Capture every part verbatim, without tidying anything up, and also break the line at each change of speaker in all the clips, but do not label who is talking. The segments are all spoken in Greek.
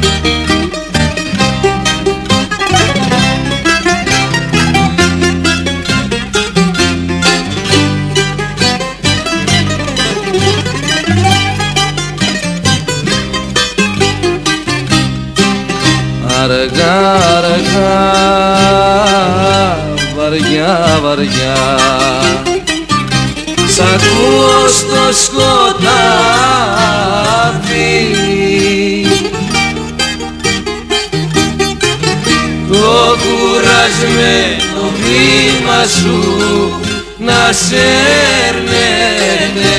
Αργά, αργά, βαριά, βαριά σ' ακούω στο σκοτάδι. Το κουρασμένο βήμα σου να σέρνεται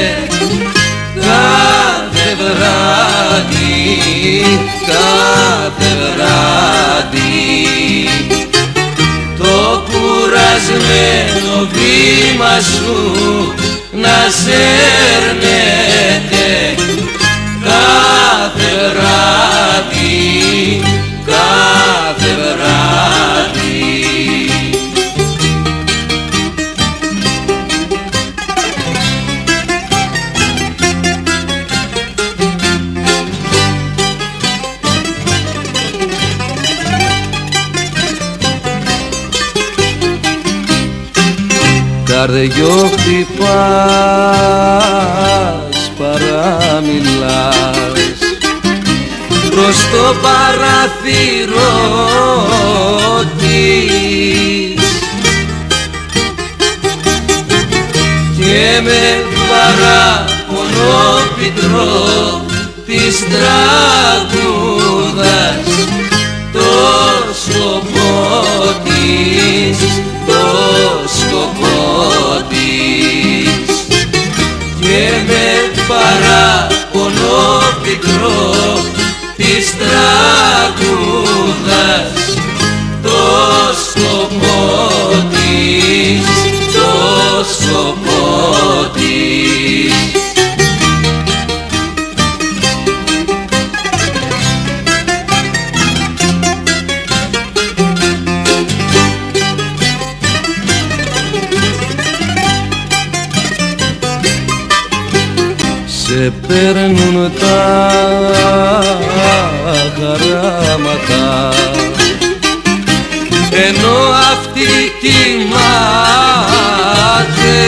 κάθε βράδυ, κάθε βράδυ. Το κουρασμένο βήμα σου να σέρνεται κάθε βράδυ, κάθε βράδυ. Καρδιό χτυπάς, παραμιλάς προς το παράθυρο της και με παραπονό πικρό της τραγούδας το σκοπό της, το σκοπό της και με παραπονό πικρό της τραγούδας το σκοπό της, το σκοπό της. Σε παίρνουν τα χαράματα ενώ αυτή κοιμάται.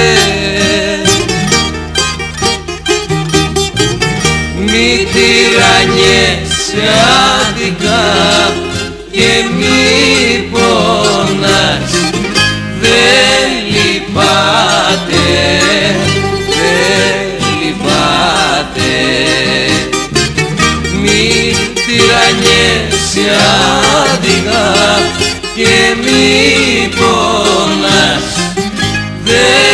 Μη τυραννιέσαι άδικα και μη πονάς, δεν λυπάται, μη τυραννιέσαι άδικα και μη πονάς, δεν